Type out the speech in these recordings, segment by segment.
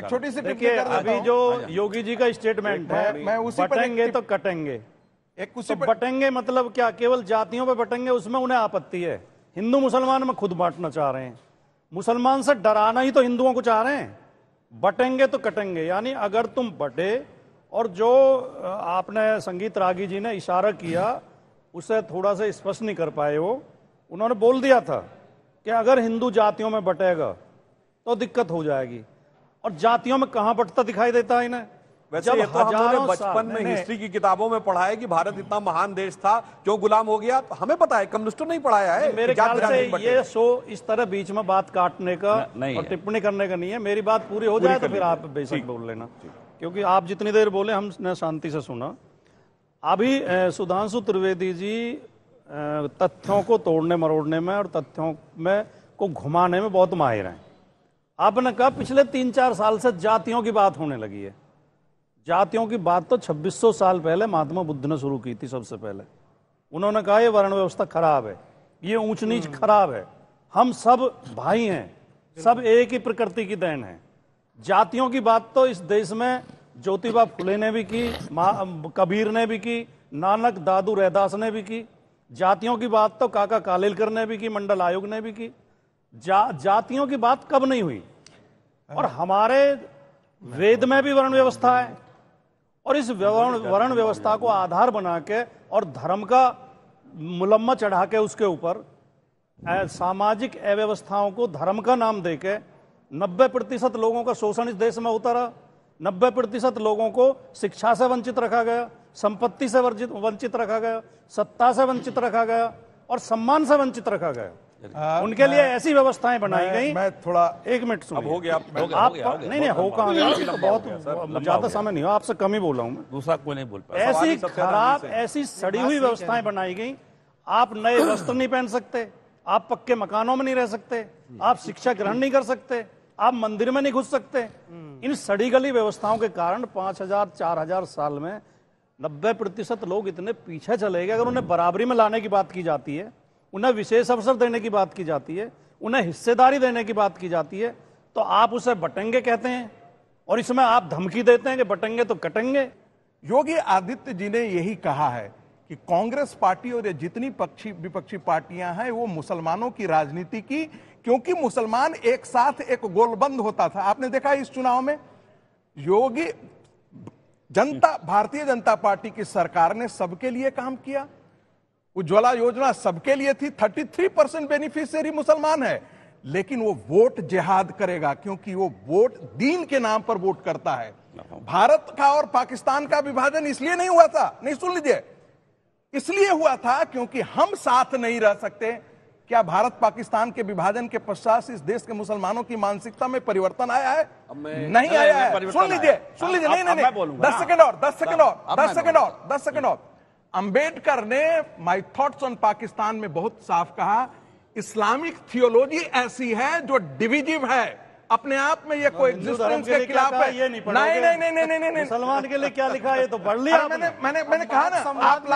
छोटी सी देखिए, अभी जो योगी जी का स्टेटमेंट है, बटेंगे तो कटेंगे, तो बटेंगे मतलब क्या? केवल जातियों पे बटेंगे, उसमें उन्हें आपत्ति है। हिंदू मुसलमान में खुद बांटना चाह रहे हैं, मुसलमान से डराना ही तो हिंदुओं को चाह रहे हैं। बटेंगे तो कटेंगे, यानी अगर तुम बटे, और जो आपने संगीत रागी जी ने इशारा किया उसे थोड़ा सा स्पष्ट नहीं कर पाए वो। उन्होंने बोल दिया था कि अगर हिंदू जातियों में बटेगा तो दिक्कत हो जाएगी, और जातियों में कहां बटता दिखाई देता है इन्हें? वैसे ये तो हमने बचपन में हिस्ट्री की किताबों में पढ़ा है कि भारत इतना महान देश था, क्यों गुलाम हो गया, तो हमें पता है, कम्युनिस्टों नहीं पढ़ाया है। मेरे ख्याल से ये शो इस तरह बीच में बात काटने का और टिप्पणी करने का नहीं है। मेरी बात पूरी हो जाए तो फिर आप बेशक बोल लेना, क्योंकि आप जितनी देर बोले हमने शांति से सुना। अभी सुधांशु त्रिवेदी जी तथ्यों को तोड़ने मरोड़ने में और तथ्यों में को घुमाने में बहुत माहिर हैं। आपने कहा पिछले 3-4 साल से जातियों की बात होने लगी है। जातियों की बात तो 2600 साल पहले महात्मा बुद्ध ने शुरू की थी। सबसे पहले उन्होंने कहा ये वर्ण व्यवस्था खराब है, ये ऊंच नीच खराब है, हम सब भाई हैं, सब एक ही प्रकृति की देन है। जातियों की बात तो इस देश में ज्योतिबा फुले ने भी की, कबीर ने भी की, नानक दादू रैदास ने भी की। जातियों की बात तो काका कालेलकर ने भी की, मंडल आयोग ने भी की। जातियों की बात कब नहीं हुई? और हमारे वेद में भी वर्ण व्यवस्था है, और इस वर्ण व्यवस्था को आधार बना के और धर्म का मुलम्मा चढ़ा के उसके ऊपर सामाजिक अव्यवस्थाओं को धर्म का नाम देके 90% लोगों का शोषण इस देश में होता रहा। 90% लोगों को शिक्षा से वंचित रखा गया, संपत्ति से वंचित रखा गया, सत्ता से वंचित रखा गया, और सम्मान से वंचित रखा गया। उनके लिए ऐसी व्यवस्थाएं बनाई गई। मैं थोड़ा 1 मिनट सुनिए। अब हो गया, नहीं हो कहाँ गया, तो बहुत ज्यादा समय नहीं हो, आपसे कम ही बोला हूं मैं, दूसरा कोई नहीं बोल पाया। ऐसी खराब, ऐसी सड़ी हुई व्यवस्थाएं बनाई गई। आप नए वस्त्र नहीं पहन सकते, आप पक्के मकानों में नहीं रह सकते, आप शिक्षा ग्रहण नहीं कर सकते, आप मंदिर में नहीं घुस सकते। इन सड़ी गली व्यवस्थाओं के कारण 5000-4000 साल में 90% लोग इतने पीछे चले गए। अगर उन्हें बराबरी में लाने की बात की जाती है, उन्हें विशेष अवसर देने की बात की जाती है, उन्हें हिस्सेदारी देने की बात की जाती है, तो आप उसे बटेंगे कहते हैं, और इसमें आप धमकी देते हैं कि बटेंगे तो कटेंगे। योगी आदित्य जी ने यही कहा है कि कांग्रेस पार्टी और ये जितनी विपक्षी पार्टियां हैं वो मुसलमानों की राजनीति की, क्योंकि मुसलमान एक साथ एक गोलबंद होता था। आपने देखा इस चुनाव में योगी भारतीय जनता पार्टी की सरकार ने सबके लिए काम किया। उज्ज्वला योजना सबके लिए थी, 33% बेनिफिशियरी मुसलमान है, लेकिन वो वोट जिहाद करेगा, क्योंकि वो वोट दीन के नाम पर वोट करता है। भारत का और पाकिस्तान का विभाजन इसलिए नहीं हुआ था, नहीं सुन लीजिए, इसलिए हुआ था क्योंकि हम साथ नहीं रह सकते। क्या भारत पाकिस्तान के विभाजन के पश्चात इस देश के मुसलमानों की मानसिकता में परिवर्तन आया है? नहीं आया है। सुन लीजिए, नहीं, 10 सेकंड और। अंबेडकर ने माय थॉट्स ऑन पाकिस्तान में बहुत साफ कहा, इस्लामिक थियोलॉजी ऐसी है जो डिविजिव है, अपने आप में ये कोई एग्जिस्टेंस के खिलाफ है। नहीं, मुसलमान के लिए क्या लिखा है? तो पढ़ लिया मैंने कहा ना,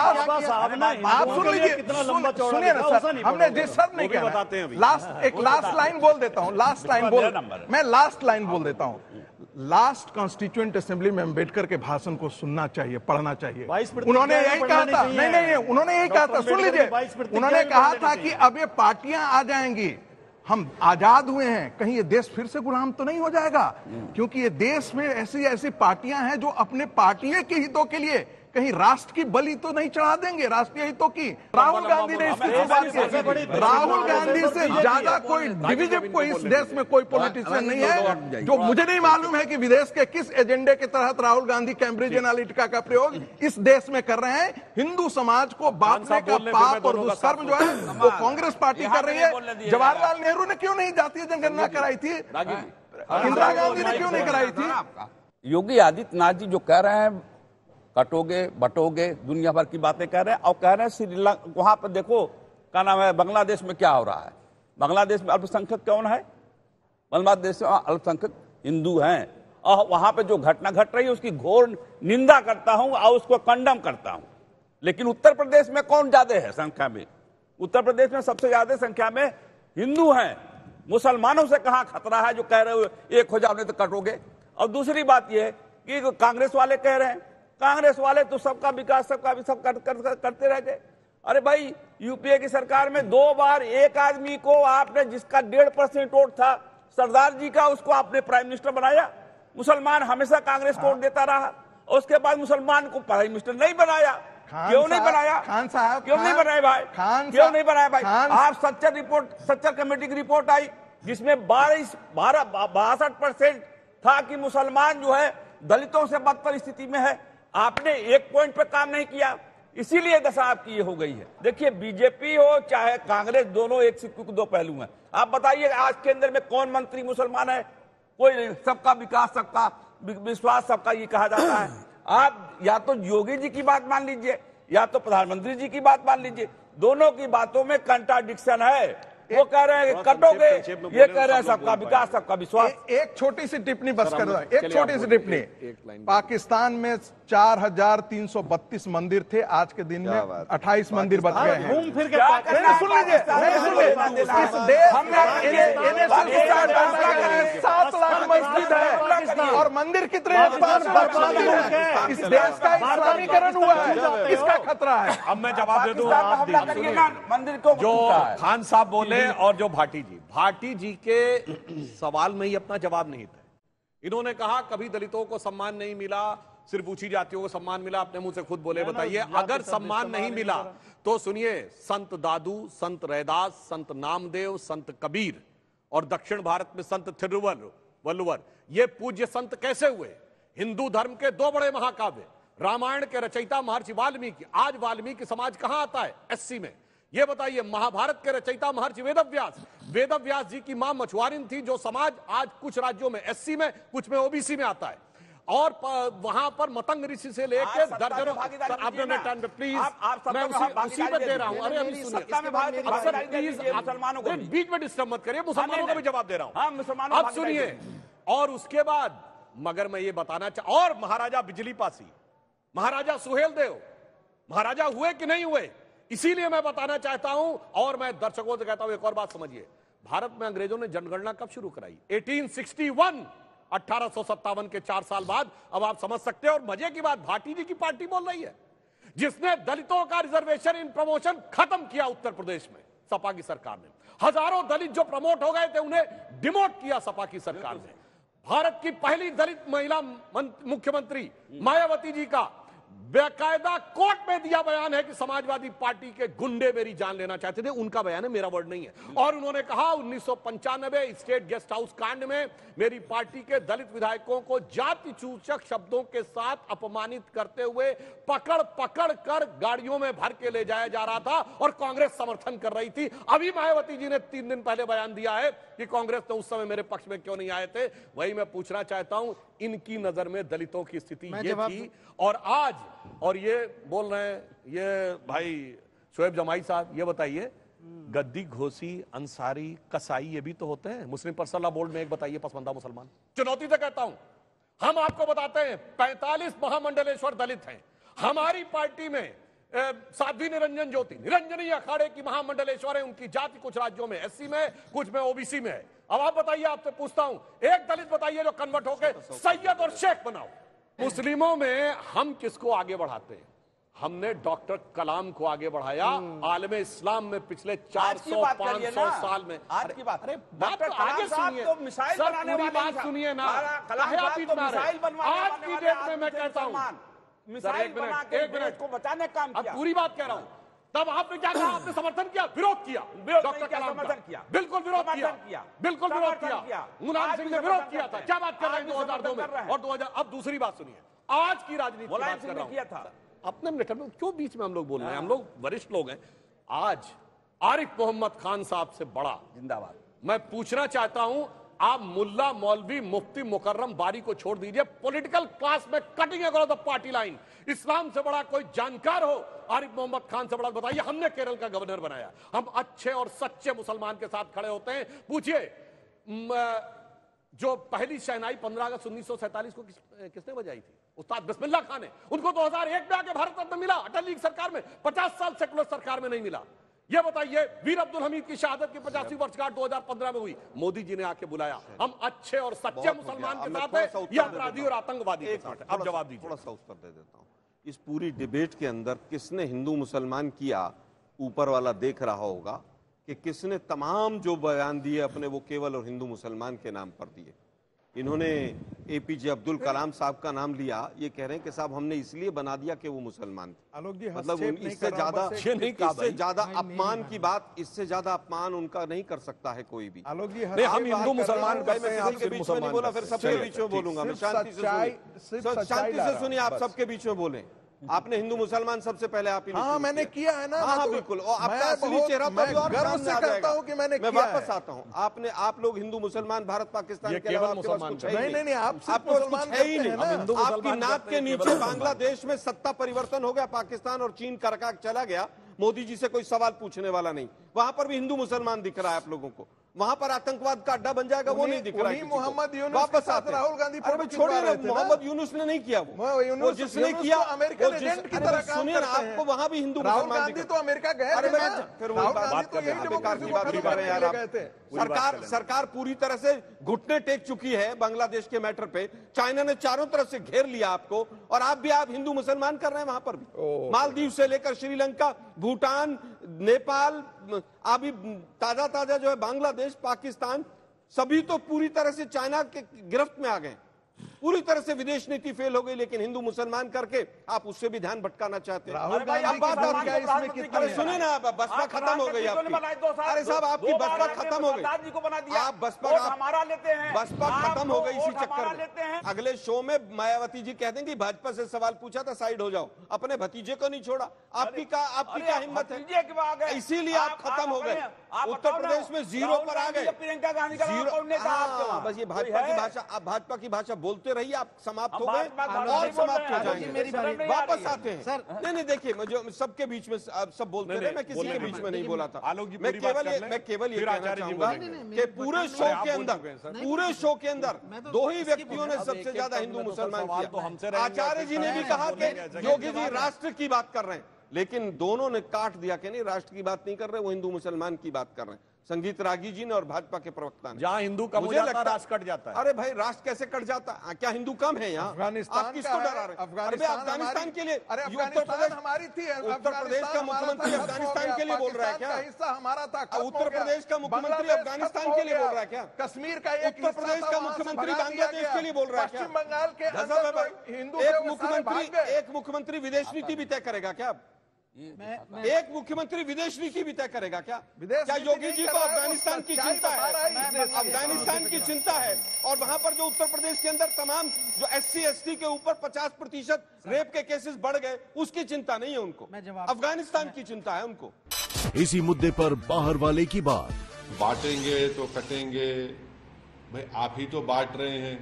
आप सुन लीजिए, सुनिए ना सर, हमने जिस सर नहीं कहा, लास्ट लाइन बोल देता हूँ, मैं लास्ट लाइन बोल देता हूँ। लास्ट कॉन्स्टिट्यूएंट असेंबली में अंबेडकर के भाषण को सुनना चाहिए, पढ़ना चाहिए। उन्होंने यही कहा था, नहीं, उन्होंने यही कहा था, सुन लीजिए, उन्होंने कहा था कि अब ये पार्टियां आ जाएंगी, हम आजाद हुए हैं, कहीं ये देश फिर से गुलाम तो नहीं हो जाएगा, क्योंकि ये देश में ऐसी ऐसी पार्टियां हैं जो अपने पार्टी के हितों के लिए कहीं राष्ट्र की बलि तो नहीं चढ़ा देंगे, राष्ट्रीय हितों की। राहुल गांधी ने इसकी शुरुआत की। राहुल गांधी से ज्यादा कोई डिविजिव कोई इस देश में कोई पॉलिटिशियन नहीं है। जो मुझे नहीं मालूम है कि विदेश के किस एजेंडे के तहत राहुल गांधी कैम्ब्रिज एनालिटिका का प्रयोग इस देश में कर रहे हैं। हिंदू समाज को बांटने का पाप और दुष्कर्म जो है वो कांग्रेस पार्टी कर रही है। जवाहरलाल नेहरू ने क्यों नहीं जातीय जनगणना कराई थी? इंदिरा गांधी ने क्यों नहीं कराई थी? योगी आदित्यनाथ जी जो कह रहे हैं कटोगे बटोगे, दुनिया भर की बातें कह रहे हैं, और कह रहे हैं श्रीलंका, वहां पर देखो क्या नाम है, बांग्लादेश में क्या हो रहा है। बांग्लादेश में अल्पसंख्यक कौन है? बांग्लादेश में अल्पसंख्यक हिंदू हैं, और वहां पे जो घटना घट रही है उसकी घोर निंदा करता हूं और उसको कंडम करता हूं। लेकिन उत्तर प्रदेश में कौन ज्यादा है संख्या में? उत्तर प्रदेश में सबसे ज्यादा संख्या में हिंदू हैं। मुसलमानों से कहां खतरा है जो कह रहे हो एक हो जाओ नहीं तो कटोगे? और दूसरी बात यह है कि कांग्रेस वाले कह रहे हैं, कांग्रेस वाले तो सबका विकास सब करते रह गए। अरे भाई, यूपीए की सरकार में 2 बार एक आदमी को आपने, जिसका 1.5% वोट था सरदार जी का, उसको आपने प्राइम मिनिस्टर बनाया। मुसलमान हमेशा कांग्रेस को वोट देता रहा, उसके बाद मुसलमान को प्राइम मिनिस्टर नहीं बनाया। क्यों नहीं बनाया? खान साहब क्यों नहीं बनाया भाई? क्यों नहीं बनाया भाई? आप सच्चर कमेटी की रिपोर्ट आई जिसमें 62% था कि मुसलमान जो है दलितों से बदतर स्थिति में है। आपने एक पॉइंट पे काम नहीं किया, इसीलिए दशा आपकी ये हो गई है। देखिए, बीजेपी हो चाहे कांग्रेस, दोनों एक सिक्के के 2 पहलू हैं। आप बताइए आज के अंदर में कौन मंत्री मुसलमान है? कोई नहीं। सबका विकास, सबका विश्वास, सबका ये कहा जाता है। आप या तो योगी जी की बात मान लीजिए या तो प्रधानमंत्री जी की बात मान लीजिए, दोनों की बातों में कंट्राडिक्शन है। वो कह रहे हैं कटोगे, ये कह रहे हैं सबका विकास, सबका विश्वास। एक छोटी सी टिप्पणी बस कर रहा है, एक छोटी सी टिप्पणी। पाकिस्तान में 4332 मंदिर थे, आज के दिन में 28 मंदिर बच गए हैं। घूम फिर के सुन लीजिए, इस देश में 7 लाख मस्जिद है और मंदिर कितने हैं? 5 लाख मंदिर है। इस देश का इस्लामीकरण हुआ है, इसका खतरा है। अब मैं जवाब दे दूं। मंदिर को जो खान साहब बोले और जो भाटी जी के सवाल में ही अपना जवाब नहीं था। इन्होंने कहा कभी दलितों को सम्मान नहीं मिला, सिर्फ ऊंची जातियों को सम्मान मिला। अपने मुंह से खुद बोले। बताइए, अगर सम्मान नहीं मिला तो सुनिए, संत दादू, संत रैदास, संत नामदेव, संत कबीर और दक्षिण भारत में संत थिरुवल्लुवर, ये पूज्य संत कैसे हुए? हिंदू धर्म के 2 बड़े महाकाव्य, रामायण के रचयिता महर्षि वाल्मीकि। आज वाल्मीकि समाज कहां आता है? एससी में। ये बताइए, महाभारत के रचयिता महर्षि वेदव्यास जी की मां मछुआरिन थी, जो समाज आज कुछ राज्यों में एससी में, कुछ में ओबीसी में आता है। और वहां पर मतंग ऋषि से लेकर दर्जनों, आपने टाइम पे प्लीज, मैं उसी पे दे रहा हूं। अरे अभी सुनिए, बीच में डिस्टर्ब मत करिए, मुसलमानों का भी जवाब दे रहा हूं। अब सुनिए, और उसके बाद मगर मैं ये बताना और महाराजा बिजली पासी, महाराजा सुहेल देव, महाराजा हुए कि नहीं हुए? इसीलिए मैं बताना चाहता हूं और मैं दर्शकों से कहता हूं, एक और बात समझिए। भारत में अंग्रेजों ने जनगणना कब शुरू कराई? 1861, 1857 के 4 साल बाद। अब आप समझ सकते हैं। और मजे की बात, भाटी जी की पार्टी बोल रही है, जिसने दलितों का रिजर्वेशन इन प्रमोशन खत्म किया उत्तर प्रदेश में सपा की सरकार ने। हजारों दलित जो प्रमोट हो गए थे, उन्हें डिमोट किया सपा की सरकार ने। भारत की पहली दलित महिला मुख्यमंत्री मायावती जी का बेकायदा कोर्ट में दिया बयान है कि समाजवादी पार्टी के गुंडे मेरी जान लेना चाहते थे। उनका बयान है, मेरा वर्ड नहीं है। और उन्होंने कहा 1995 स्टेट गेस्ट हाउस कांड में मेरी पार्टी के दलित विधायकों को जाति सूचक शब्दों के साथ अपमानित करते हुए पकड़ कर गाड़ियों में भर के ले जाया जा रहा था और कांग्रेस समर्थन कर रही थी। अभी मायावती जी ने 3 दिन पहले बयान दिया है कि कांग्रेस ने उस समय मेरे पक्ष में क्यों नहीं आए थे। वही मैं पूछना चाहता हूं, इनकी नजर में दलितों की स्थिति ये थी और आज, और ये बोल रहे हैं, ये भाई शोएब जमाई साहब, ये बताइए, गद्दी, घोसी, अंसारी, कसाई, ये भी तो होते हैं मुस्लिम पर्सनल लॉ बोर्ड में। एक बताइए पसमानदा मुसलमान। चुनौती से कहता हूं, हम आपको बताते हैं 45 महामंडलेश्वर दलित हैं हमारी पार्टी में। साध्वी निरंजन ज्योति, निरंजनी अखाड़े की महामंडलेश्वर है। उनकी जाति कुछ राज्यों में एससी में, कुछ में ओबीसी में है। अब आप बताइए, आपसे पूछता हूं, एक दलित बताइए जो कन्वर्ट होकर सैयद और शेख बनाओ। मुस्लिमों में हम किसको आगे बढ़ाते हैं? हमने डॉक्टर कलाम को आगे बढ़ाया। आलम इस्लाम में पिछले 400-500 साल में। आज की बात, अरे बात तो आगे सुनिए, तो मिसाइल बनाने वाले बात सुनिए ना। आज की डेट में मैं कहता हूं, मिसाइल बना के देश को बचाने का काम किया। पूरी बात कह रहा हूं। तब आपने क्या कहा? आपने समर्थन किया, विरोध किया? डॉक्टर कलाम समर्थन किया, बिल्कुल विरोध किया, बिल्कुल विरोध किया। मुलायम सिंह ने विरोध किया था। क्या बात कर रहे हैं 2002 में और 2000? अब दूसरी बात सुनिए, आज की राजनीति की बात कर रहा हूं। किया था अपने मिनट में क्यों बीच में हम लोग बोल रहे हैं? हम लोग वरिष्ठ लोग हैं। आज आरिफ मोहम्मद खान साहब से बड़ा जिंदाबाद मैं पूछना चाहता हूं, आप मुल्ला मौलवी मुफ्ती मुकर्रम बारी को छोड़ दीजिए, पॉलिटिकल क्लास में cutting across the party line इस्लाम से बड़ा कोई जानकार हो आरिफ मोहम्मद खान से बड़ा बताइए। हमने केरल का गवर्नर बनाया, हम अच्छे और सच्चे मुसलमान के साथ खड़े होते हैं। पूछिए, जो पहली शहनाई 15 अगस्त 1947 को किसने बजाई थी? उस्ताद बिस्मिल्लाह खान ने। उनको 2001 में आके भारत रत्न मिला, अटल जी की सरकार में। 50 साल सेकुलर सरकार में नहीं मिला। ये बताइए, वीर अब्दुल हमीद की शहादत की 50वीं वर्षगांठ 2015 में हुई, मोदी जी ने आके बुलाया, हम अच्छे और सच्चे मुसलमान के साथ हैं या अपराधी और आतंकवादी के साथ हैं? अब जवाब दीजिए। थोड़ा सा उत्तर दे देता हूं। इस पूरी डिबेट के अंदर किसने हिंदू मुसलमान किया, ऊपर वाला देख रहा होगा कि किसने तमाम जो बयान दिए अपने वो केवल और हिंदू मुसलमान के नाम पर दिए। इन्होंने एपीजे अब्दुल कलाम साहब का नाम लिया, ये कह रहे हैं कि साहब हमने इसलिए बना दिया कि वो मुसलमान थे। आलोक जी, मतलब इससे ज्यादा अपमान की बात, इससे ज्यादा अपमान उनका नहीं कर सकता है कोई भी। आलोक जी, हम हिंदू मुसलमान मैं किसी के बीच में नहीं बोला, फिर सबके बीच में बोलूंगा मैं। शांति से सुनिए, आप सबके बीच में बोले। आपने हिंदू मुसलमान सबसे पहले आप ही। हाँ, मैंने किया है ना। हाँ, बिल्कुल। आपका असली चेहरा तो भी और गर्व से करता हूँ कि मैंने किया है। मैं वापस आता हूँ। आप लोग हिंदू मुसलमान भारत पाकिस्तान के अलावा आपके पास कुछ है नहीं, आपको कुछ है ही नहीं। आपकी नाक के नीचे बांग्लादेश में सत्ता परिवर्तन हो गया, पाकिस्तान और चीन करका चला गया, मोदी जी से कोई सवाल पूछने वाला नहीं। वहां पर भी हिंदू मुसलमान दिख रहा है आप लोगों को। वहां पर आतंकवाद का अड्डा बन जाएगा, वो नहीं दिख रहा है। मोहम्मद यूनुस वापस के साथ राहुल गांधी फोटो छोड़िए ना, मोहम्मद यूनुस ने नहीं किया वो जिसने किया अमेरिकन एजेंट की तरह काम सुनिए ना, आपको वहां भी हिंदू राहुल मुसलमान गांधी तो अमेरिका गए थे ना। फिर राहुल गांधी तो यही बेकार की बात डेमोक्रेसी कर रहे हैं यार गए थे। सरकार पूरी तरह से घुटने टेक चुकी है बांग्लादेश के मैटर पे। चाइना ने चारों तरफ से घेर लिया आपको, और आप हिंदू मुसलमान कर रहे हैं वहां पर भी। मालदीव से लेकर श्रीलंका, भूटान, नेपाल, अभी ताजा जो है बांग्लादेश, पाकिस्तान, सभी तो पूरी तरह से चाइना के गिरफ्त में आ गए। पूरी तरह से विदेश नीति फेल हो गई, लेकिन हिंदू मुसलमान करके आप उससे भी ध्यान भटकाना चाहते हैं। सुनिए ना, बसपा खत्म हो गई आपकी। अरे साहब, आपकी बसपा खत्म हो गई। आप बसपा खत्म हो गई इसी चक्कर में। अगले शो में मायावती जी कह देंगी भाजपा से सवाल पूछा था, साइड हो जाओ, अपने भतीजे को नहीं छोड़ा। आपकी क्या हिम्मत है? इसीलिए आप खत्म हो गए। उत्तर प्रदेश में जीरो पर आ गए। प्रियंका गांधी का बस ये भाजपा की भाषा, आप भाजपा की भाषा बोलते रहिए, आप समाप्त हो गए और समाप्त हो जाएंगे। वापस आते हैं सर। नहीं, देखिए, मुझे सबके बीच में सब बोलते रहे, मैं किसी के बीच में नहीं बोला था। मैं केवल ये कहना चाहूंगा कि पूरे शो के अंदर दो ही व्यक्तियों ने सबसे ज्यादा हिंदू मुसलमान किया। आचार्य जी ने भी कहा कि योगी जी राष्ट्र की बात कर रहे हैं, लेकिन दोनों ने काट दिया कि नहीं, राष्ट्र की बात नहीं कर रहे, वो हिंदू मुसलमान की बात कर रहे हैं। संगीत रागी जी ने और भाजपा के प्रवक्ता ने। जहां हिंदू कम हो जाता है, राष्ट्र कट जाता है। अरे भाई, राष्ट्र कैसे कट जाता है? क्या हिंदू कम है यहाँ? आप किसको डरा रहे हैं? अफगानिस्तान के लिए, उत्तर प्रदेश हमारी थी। उत्तर प्रदेश का मुख्यमंत्री अफगानिस्तान के लिए बोल रहा है क्या? हिस्सा हमारा था। उत्तर प्रदेश का मुख्यमंत्री अफगानिस्तान के लिए बोल रहा है क्या? कश्मीर का उत्तर प्रदेश का मुख्यमंत्री बांग्लादेश के लिए बोल रहा है क्या? पश्चिम बंगाल के हिंदू एक मुख्यमंत्री विदेश नीति भी तय करेगा क्या? एक मुख्यमंत्री विदेश नीति भी तय करेगा क्या? क्या योगी जी को अफगानिस्तान की चिंता है? अफगानिस्तान की चिंता है, और वहां पर जो उत्तर प्रदेश के अंदर तमाम जो SC/ST के ऊपर 50% रेप के केसेस बढ़ गए, उसकी चिंता नहीं है उनको। अफगानिस्तान की चिंता है उनको। इसी मुद्दे पर बाहर वाले की बात। बांटेंगे तो कटेंगे, भाई आप ही तो बांट रहे हैं।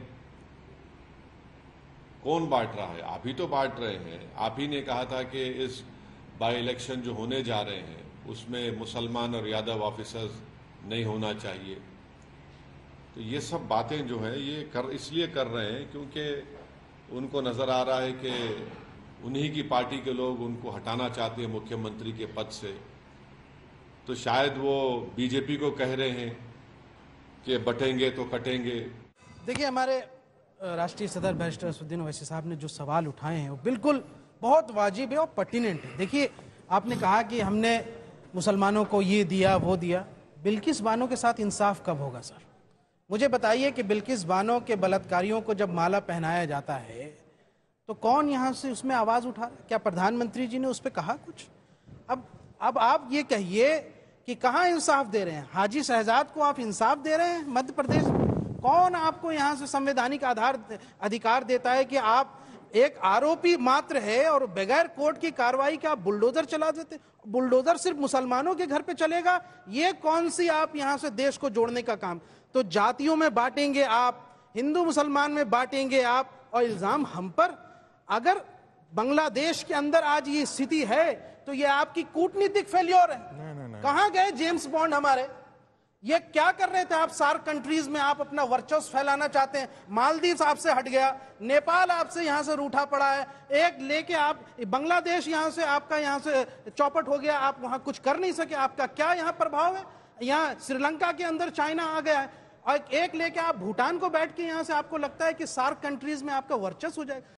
कौन बांट रहा है? आप ही तो बांट रहे हैं। आप ही ने कहा था कि इस बाई इलेक्शन जो होने जा रहे हैं उसमें मुसलमान और यादव ऑफिसर्स नहीं होना चाहिए। तो ये सब बातें जो है ये इसलिए कर रहे हैं क्योंकि उनको नजर आ रहा है कि उन्हीं की पार्टी के लोग उनको हटाना चाहते हैं मुख्यमंत्री के पद से। तो शायद वो बीजेपी को कह रहे हैं कि बटेंगे तो कटेंगे। देखिए, हमारे राष्ट्रीय सदर बैरिस्टर असदुद्दीन ओवैसी साहब ने जो सवाल उठाए हैं वो बिल्कुल बहुत वाजिब है और पर्टिनेंट है। देखिए, आपने कहा कि हमने मुसलमानों को ये दिया वो दिया। बिल्किस बानो के साथ इंसाफ कब होगा सर? मुझे बताइए कि बिल्किस बानो के बलात्कारियों को जब माला पहनाया जाता है तो कौन यहाँ से उसमें आवाज उठा रहा है? क्या प्रधानमंत्री जी ने उस पर कहा कुछ? अब आप ये कहिए कि कहाँ इंसाफ दे रहे हैं? हाजी शहजाद को आप इंसाफ दे रहे हैं मध्य प्रदेश? कौन आपको यहाँ से संवैधानिक अधिकार देता है कि आप एक आरोपी मात्र है और बगैर कोर्ट की कार्रवाई के आप बुलडोजर चला देते? बुलडोजर सिर्फ मुसलमानों के घर पे चलेगा? ये कौन सी आप यहां से देश को जोड़ने का काम? तो जातियों में बांटेंगे आप, हिंदू मुसलमान में बांटेंगे आप, और इल्जाम हम पर। अगर बांग्लादेश के अंदर आज ये स्थिति है तो ये आपकी कूटनीतिक फेल्योर है। कहां गए जेम्स बॉन्ड हमारे? ये क्या कर रहे थे आप? सार्क कंट्रीज में आप अपना वर्चस्व फैलाना चाहते हैं। मालदीव आपसे हट गया, नेपाल आपसे यहां से रूठा पड़ा है, एक लेके आप बांग्लादेश यहां से आपका यहां से चौपट हो गया, आप वहां कुछ कर नहीं सके। आपका क्या यहां प्रभाव है? यहां श्रीलंका के अंदर चाइना आ गया है, और एक लेके आप भूटान को बैठ के यहां से आपको लगता है कि सार्क कंट्रीज में आपका वर्चस्व हो जाएगा।